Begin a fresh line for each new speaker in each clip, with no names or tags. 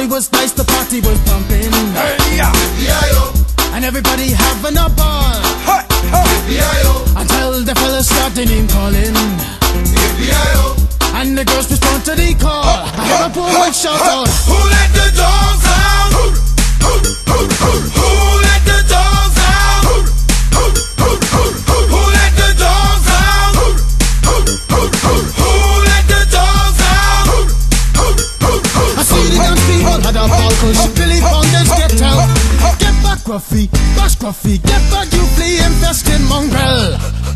Everybody was nice, the party was pumping.
Hey, yeah.
And everybody having a ball.
Hey, hey.
Until the fellas started name calling. And the girls respond to the call. I hear a woman shout out,
who let the dogs out? Who let the dogs out? Who let the dogs out? Who let the dogs out?
I see the young people had a ball, cause she really found this get out. Get back, Gruffy, bash Gruffy, get back, you flea infested mongrel.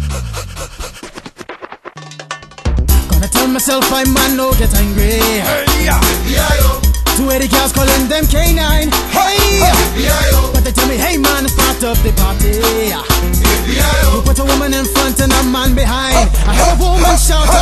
Gonna tell myself I'm man, no get angry.
Hey, yeah.
280 cows calling them K9. Hey, but they tell me, hey man, start up the party. You put a woman in front and a man behind. I hear a woman shout